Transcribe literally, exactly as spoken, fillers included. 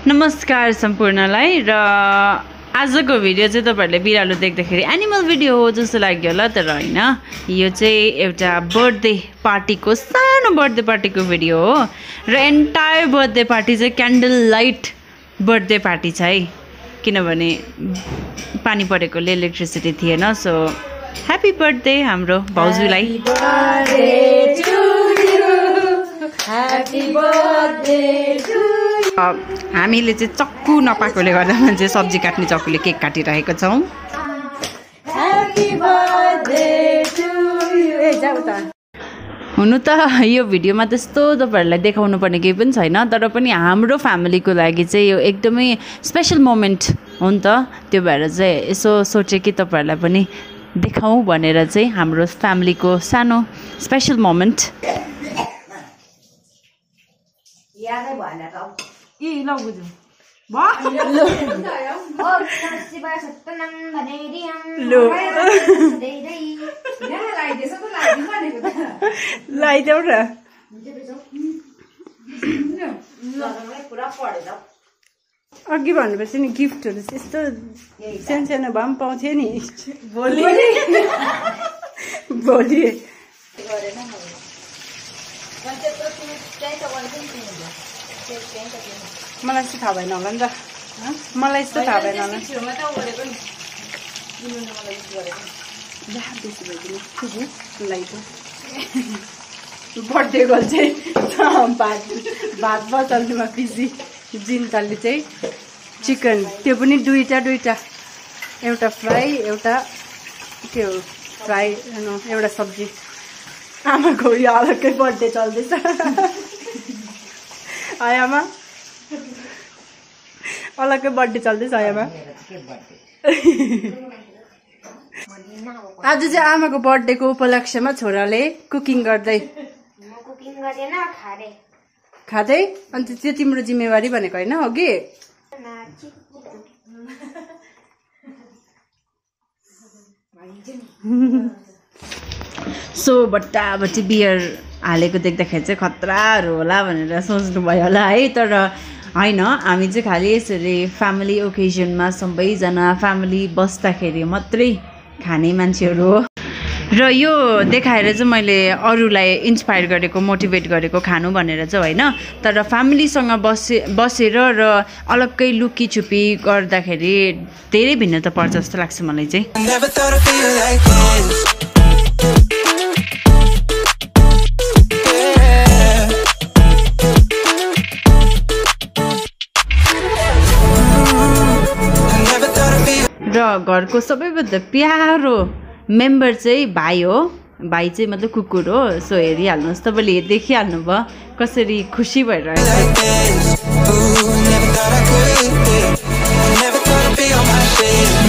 नमस्कार सम्पूर्णलाई र आजको भिडियो चाहिँ तपाईहरुले बिरालो देख्दाखेरि एनिमल भिडियो हो जस्तो लाग्यो होला तर हैन यो चाहिँ एउटा बर्थडे पार्टीको सानो बर्थडे पार्टीको भिडियो हो र एन्टायर बर्थडे पार्टी चाहिँ क्यान्डल लाइट बर्थडे पार्टी छ है किनभने पानी परेकोले इलेक्ट्रिसिटी थिएन सो ह्यापी बर्थडे हाम्रो भाउजूलाई Happy birthday to you. हामीले चाहिँ चक्कु नपाएकोले गर्दा मान्छे सब्जी काट्ने चक्कुले केक काटिरहेको छौं Happy birthday to you. ए जाऊ त हुनु त यो भिडियोमा त्यस्तो तपाईहरुलाई देखाउनु पर्ने केही पनि छैन तर पनि हाम्रो फ्यामिलीको लागि चाहिँ यो एकदमै स्पेशल मोमेन्ट हो नि त त्यो भएर चाहिँ यसो सोचे कि तपाईहरुलाई पनि देखाउँ भनेर चाहिँ हाम्रो फ्यामिलीको सानो स्पेशल मोमेन्ट यादै भएन त ए ल बुझ्नु भ ओ शिव सत्यनम भनेरियम लो धेरै यहाँ लाइदिएछ त लाइदिनु भनेको त लाइदेऊ र पुरा पढेर अघि भन्नुपर्छ नि गिफ्टहरु यस्तो सानो सानो भए पनि पाउँथ्यो नि भोलि भोलि मलाई चाहिँ थाहा भएन होला नि त मलाई यस्तो थाहा भएन होला बर्थडे गर्ल चाहिँ भात भात बचाल्नुमा बिजी जिन्ताले चाहिँ चिकन त्यो पनि दुईटा दुईटा एउटा फ्राई एउटा के हो फ्राई एउटा सब्जी आमाको यो अलग्गै बर्थडे चल्दैछ आयामा अलग्गै बर्थडे चल्दैछ आयामा आज चाहिँ आमाको बर्थडेको उपलक्ष्यमा छोराले कुकिङ गर्दै कुकिङ गरेन खारे खाँदै अन्त त्यो तिम्रो जिम्मेवारी भनेको होइन हो कि सो बट्टाबट्टी बियर हालेको देख्दाखेरि चाहिँ खतराहरू होला भनेर सोच्नुभयो होला है तर होइन हामी चाहिँ खालि यसरी फ्यामिली ओकेजनमा सबैजना फ्यामिली बस्दाखेरि मात्रै खाने मान्छेहरू हो र यो देखाएर चाहिँ मैले अरूलाई इन्सपायर गरेको मोटिभेट गरेको खानु भनेर चाहिँ होइन तर फ्यामिलीसँग बसे बसेर र अलग्गै लुकी छुपी गर्दाखेरि धेरै भिन्नता पर्छ जस्तो लाग्छ मलाई चाहिँ र घरको सबैभन्दा प्यारो मेम्बर चाहिँ भाइ हो भाइ चाहिँ मतलब कुकुर हो सो हेरिहाल्नुहोस् तपाईँले देखिहाल्नु भयो कसरी खुसी भइरहेको छ